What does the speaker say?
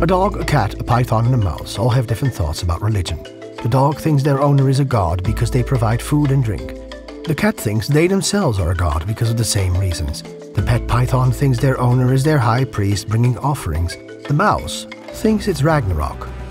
A dog, a cat, a python, and a mouse all have different thoughts about religion. The dog thinks their owner is a god because they provide food and drink. The cat thinks they themselves are a god because of the same reasons. The pet python thinks their owner is their high priest bringing offerings. The mouse thinks it's Ragnarok